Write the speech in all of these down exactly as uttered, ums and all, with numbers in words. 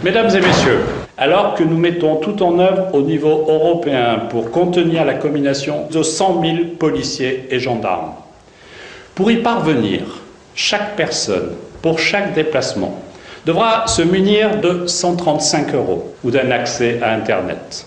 Mesdames et messieurs, alors que nous mettons tout en œuvre au niveau européen pour contenir la combinaison de cent mille policiers et gendarmes, pour y parvenir, chaque personne, pour chaque déplacement, devra se munir de cent trente-cinq euros ou d'un accès à Internet.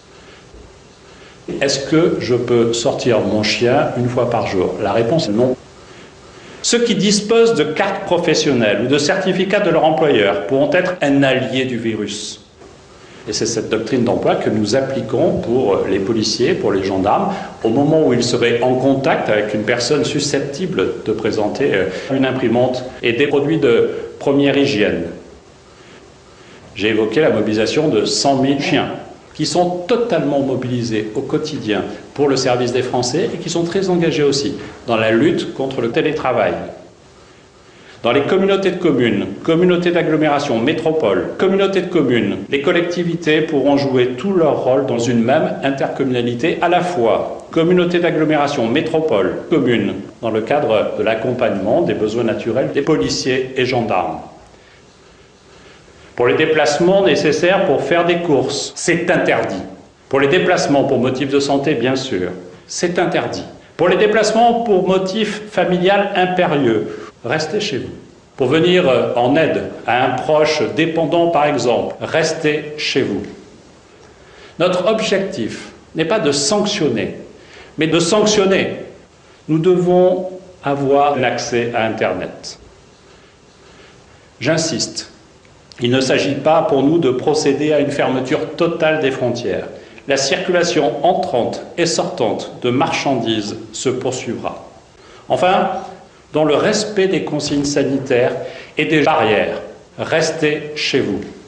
Est-ce que je peux sortir mon chien une fois par jour? La réponse est non. Ceux qui disposent de cartes professionnelles ou de certificats de leur employeur pourront être un allié du virus. Et c'est cette doctrine d'emploi que nous appliquons pour les policiers, pour les gendarmes, au moment où ils seraient en contact avec une personne susceptible de présenter une imprimante et des produits de première hygiène. J'ai évoqué la mobilisation de cent mille chiens, qui sont totalement mobilisés au quotidien pour le service des Français et qui sont très engagés aussi dans la lutte contre le télétravail. Dans les communautés de communes, communautés d'agglomération, métropoles, communautés de communes, les collectivités pourront jouer tout leur rôle dans une même intercommunalité à la fois. Communautés d'agglomération, métropoles, communes, dans le cadre de l'accompagnement des besoins naturels des policiers et gendarmes. Pour les déplacements nécessaires pour faire des courses, c'est interdit. Pour les déplacements pour motifs de santé, bien sûr, c'est interdit. Pour les déplacements pour motifs familial impérieux, restez chez vous. Pour venir en aide à un proche dépendant, par exemple, restez chez vous. Notre objectif n'est pas de sanctionner, mais de sanctionner. Nous devons avoir un accès à Internet. J'insiste. Il ne s'agit pas pour nous de procéder à une fermeture totale des frontières. La circulation entrante et sortante de marchandises se poursuivra. Enfin, dans le respect des consignes sanitaires et des barrières, restez chez vous.